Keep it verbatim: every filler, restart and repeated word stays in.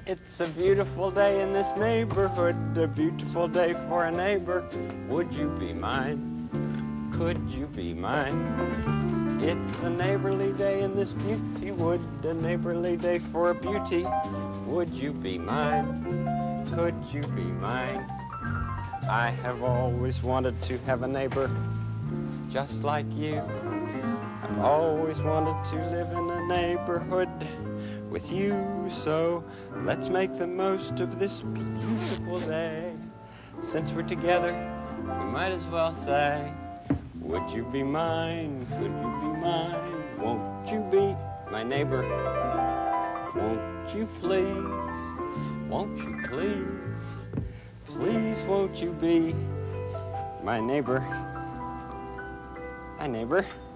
It's a beautiful day in this neighborhood, a beautiful day for a neighbor. Would you be mine? Could you be mine? It's a neighborly day in this beauty wood, a neighborly day for a beauty. Would you be mine? Could you be mine? I have always wanted to have a neighbor just like you. I've always wanted to live in a neighborhood with you, so let's make the most of this beautiful day. Since we're together, we might as well say, would you be mine? Could you be mine? Won't you be my neighbor? Won't you please? Won't you please? Please won't you be my neighbor? My neighbor.